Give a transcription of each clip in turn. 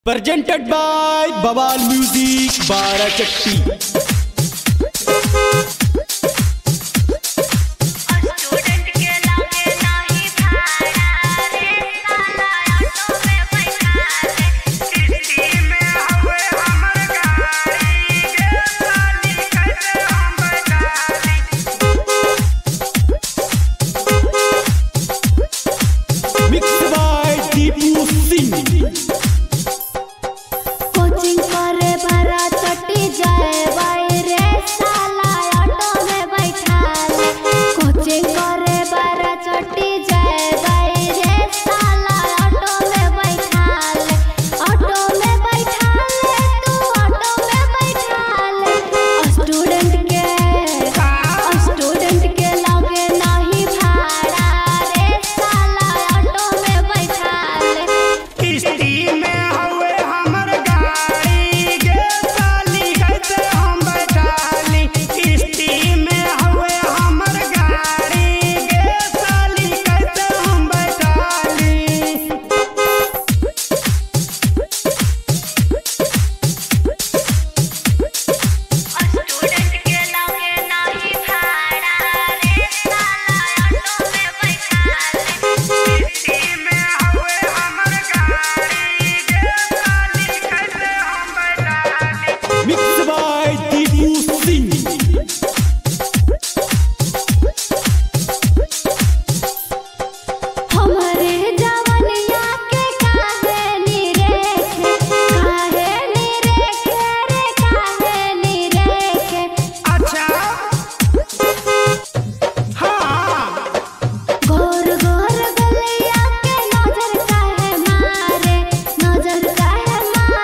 presented by Bawal Music Barachatti। Coaching करे बाराचट्टी जाए बाई रे साला ऑटो में बैठा ले। कोचिंग करे बाराचट्टी जाए बाई रे साला ऑटो में बैठा ले। ऑटो में बैठा ले तू ऑटो में बैठा ले। स्टूडेंट के लगे नहीं भाड़ा रे साला ऑटो में बैठा ले। किस्ती में हुए हमर गाड़ी गे साली कैसे हम बैठाली। किस्ती में हुए हमर गाड़ी गे साली कैसे हम बैठाली। स्टूडेंट के लगे नहीं भाड़ा रे साला ऑटो में बैठा ले। किस्ती में हुए हमर गाड़ी गे साली कैसे हम बैठाली। Mixed by Deepu Singh। हमारे जवनिया के काहे नी रेखे रे काहे नी रेखे। अच्छा हाँ गोर गोर गलिया के नजर काहे मारे रे नजर काहे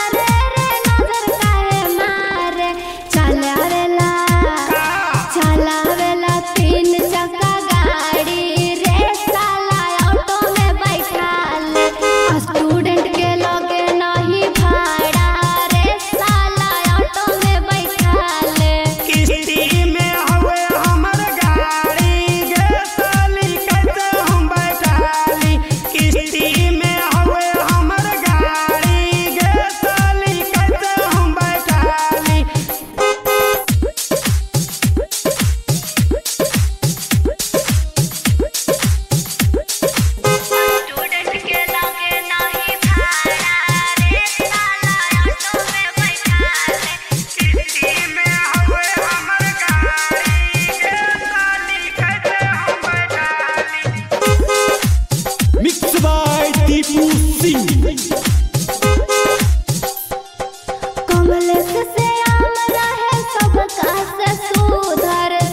मारे। चलावेला तीन चक्का गाड़ी रे साला ऑटो में बैठा ले। स्टूडेंट के लगे नहीं भाड़ा रे साला ऑटो में बैठा ले। किस्ती में हुए हमर गाड़ी गे साली कैसे हम बैठाली। किस्ती में हुए हमर गाड़ी गे साली कैसे हम बैठाली। स्टूडेंट के लगे नहीं भाड़ा रे साला ऑटो में बैठा ले। किस्ती में हुए हमर गाड़ी गे साली कैसे हम बैठाली। Mixed by Deepu Singh। Kamlesh से आम रहे सबका से सुधर रे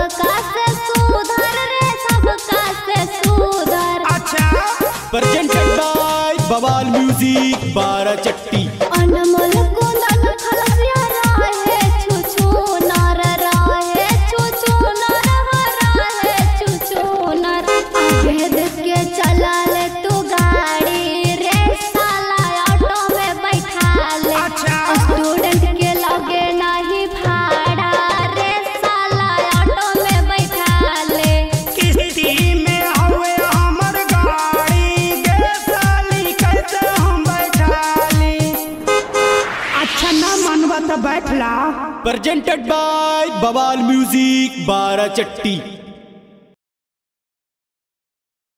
सबका से सुधर। अच्छा Presented by Bawal Music Barachatti। अनमोल कुंदन खलसिया रहे छुछु नर आगे देख के चला ले तू गाड़ी रे साला ऑटो में बैठा ले। अच्छा स्टूडेंट के लगे नहीं भाड़ा रे साला ऑटो में बैठा ले। किस्ती में हुए हमर गाड़ी गे साली कैसे हम बैठाली। अच्छा ना मनवा तो बैठला। Presented by Bawal Music Barachatti।